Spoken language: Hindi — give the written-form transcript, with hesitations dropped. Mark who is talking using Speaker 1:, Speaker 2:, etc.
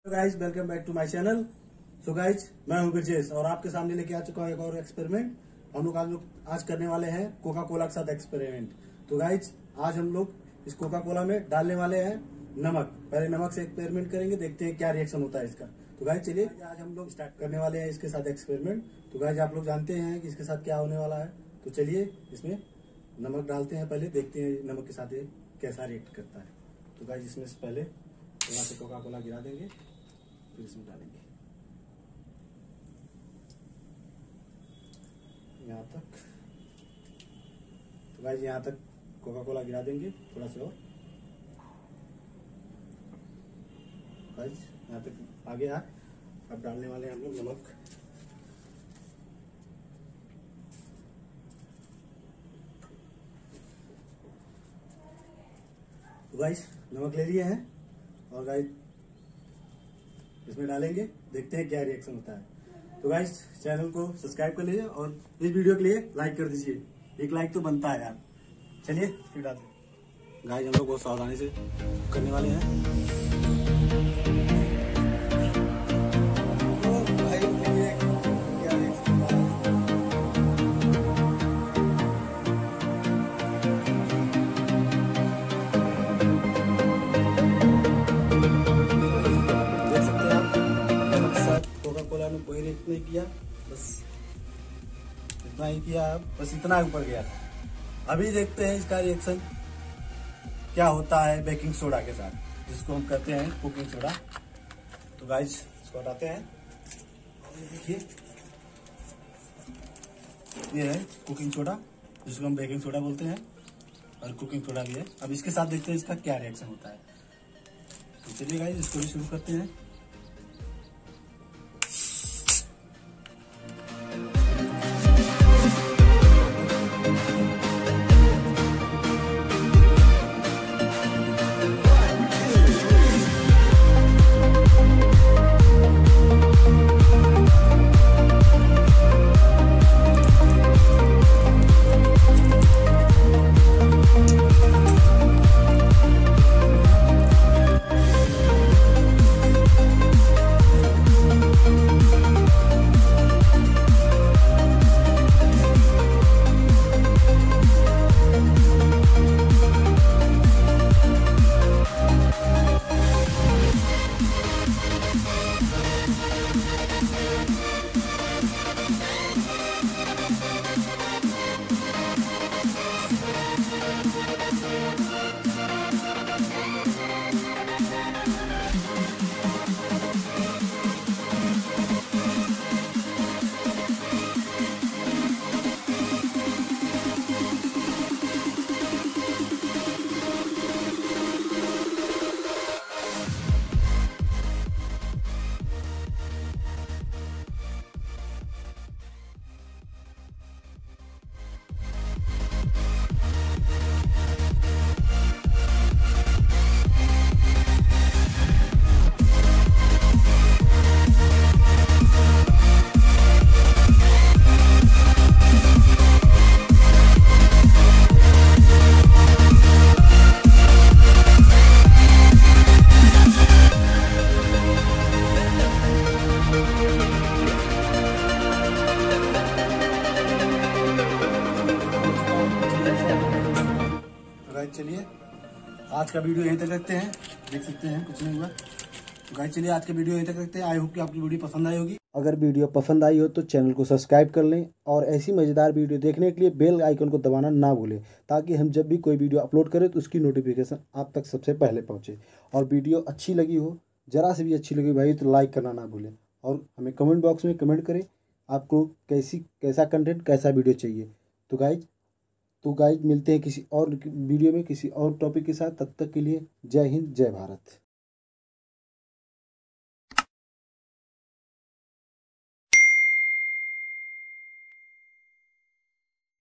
Speaker 1: Guys welcome back to my channel. So guys मैं हूं ब्रजेश और आपके सामने लेके आ चुका हूं एक और एक्सपेरिमेंट। हम लोग आज करने वाले हैं कोका कोला के साथ एक्सपेरिमेंट। तो गाइज आज हम लोग इस कोका कोला में डालने वाले हैं नमक। पहले नमक से एक्सपेरिमेंट करेंगे, देखते हैं क्या रिएक्शन होता है इसका। तो गाइज चलिए आज हम लोग स्टार्ट करने वाले हैं इसके साथ एक्सपेरिमेंट। तो गाइज आप लोग जानते हैं कि इसके साथ क्या होने वाला है। तो चलिए इसमें नमक डालते हैं, पहले देखते हैं नमक के साथ ये कैसा रिएक्ट करता है। तो गाइज इसमें से पहले थोड़ा सा कोका कोला गिरा देंगे, फिर इसमें डालेंगे यहाँ तक। तो गाइस यहाँ तक कोका कोला गिरा देंगे, थोड़ा सा और गाइस यहाँ तक आ गया। अब डालने वाले हैं हम लोग नमक। तो गाइस नमक ले लिए हैं और गाइस इसमें डालेंगे, देखते हैं क्या रिएक्शन होता है। तो गाइस चैनल को सब्सक्राइब कर लीजिए और इस वीडियो के लिए लाइक कर दीजिए। एक लाइक तो बनता है यार। चलिए फिर डालते हैं। गाइस हम लोग बहुत सावधानी से करने वाले हैं। कोका कोला ने कोई रिएक्ट नहीं किया, बस इतना ही किया, बस इतना ऊपर गया। अभी देखते हैं इसका रिएक्शन क्या होता है बेकिंग सोडा के साथ, जिसको हम कहते हैं कुकिंग सोडा। तो गाइस इसको हटाते हैं। देखिए ये है कुकिंग सोडा, जिसको हम बेकिंग सोडा बोलते हैं, और कुकिंग सोडा भी है। अब इसके साथ देखते हैं इसका क्या रिएक्शन होता है। तो चलिए गाइस इसको भी शुरू करते हैं। चलिए आज का वीडियो यहीं तक रखते हैं। देख सकते हैं कुछ नहीं हुआ। तो गाइस चलिए आज का वीडियो यहीं तक रखते हैं। आई होप कि आपकी वीडियो पसंद आई होगी। अगर वीडियो पसंद आई हो तो चैनल को सब्सक्राइब कर लें और ऐसी मज़ेदार वीडियो देखने के लिए बेल आइकन को दबाना ना भूलें, ताकि हम जब भी कोई वीडियो अपलोड करें तो उसकी नोटिफिकेशन आप तक सबसे पहले पहुँचे। और वीडियो अच्छी लगी हो, ज़रा से भी अच्छी लगी भाई, तो लाइक करना ना भूलें और हमें कमेंट बॉक्स में कमेंट करें आपको कैसा कंटेंट, कैसा वीडियो चाहिए। तो गाइज मिलते हैं किसी और वीडियो में किसी और टॉपिक के साथ। तब तक के लिए जय हिंद, जय भारत।